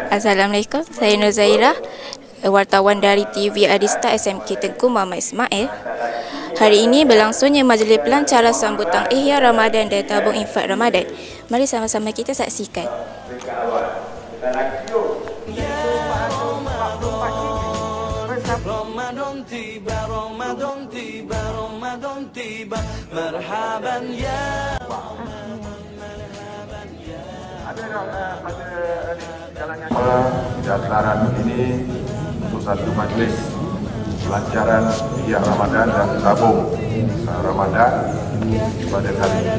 Assalamualaikum, saya Nur Zairah, wartawan dari TV Adista SMK Tengku Muhammad Ismail. Hari ini berlangsungnya majlis pelancaran sambutan Ihya Ramadan dan tabung infak Ramadan. Mari sama-sama kita saksikan. Ramadan tiba, Ramadan tiba, Ramadan tiba, marhaban ya. Pendaftaran ini untuk satu majelis pelancaran Ihya Ramadan dan tabung Ramadan pada kali ini.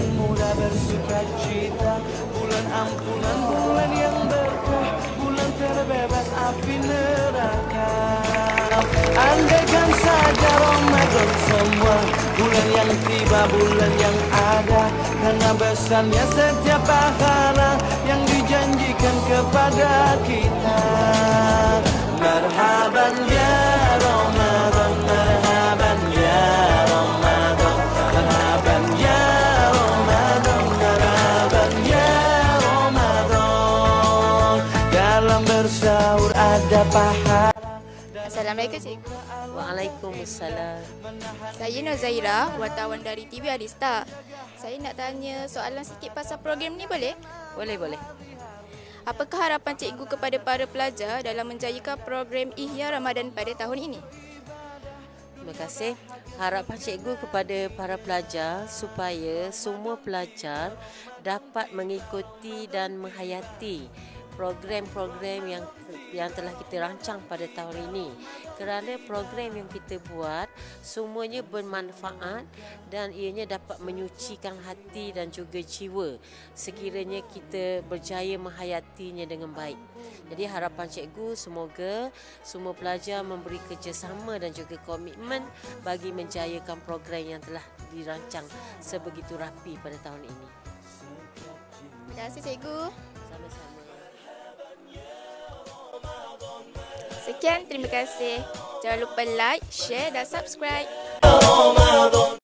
Bulan ampunan, bulan yang berkah, bulan terbebas api neraka. Andaikan saja Ramadan semua, bulan yang tiba, bulan yang ada, karena besarnya setiap pahala yang dijanjikan kepada kita. Marhaban ya Ramadan, marhaban ya Ramadan, marhaban ya Ramadan, marhaban ya Ramadan. Dalam bersahur ada pahala. Assalamualaikum cikgu. Waalaikumsalam. Saya Nur Zairah, wartawan dari TV Adista. Saya nak tanya soalan sikit pasal program ni boleh? Boleh. Apakah harapan cikgu kepada para pelajar dalam menjayakan program Ihya Ramadan pada tahun ini? Terima kasih. Harapan cikgu kepada para pelajar supaya semua pelajar dapat mengikuti dan menghayati program-program yang telah kita rancang pada tahun ini, kerana program yang kita buat semuanya bermanfaat dan ianya dapat menyucikan hati dan juga jiwa sekiranya kita berjaya menghayatinya dengan baik. Jadi harapan cikgu semoga semua pelajar memberi kerjasama dan juga komitmen bagi menjayakan program yang telah dirancang sebegitu rapi pada tahun ini. Terima kasih cikgu. Sama-sama. Sekian, terima kasih. Jangan lupa like, share dan subscribe.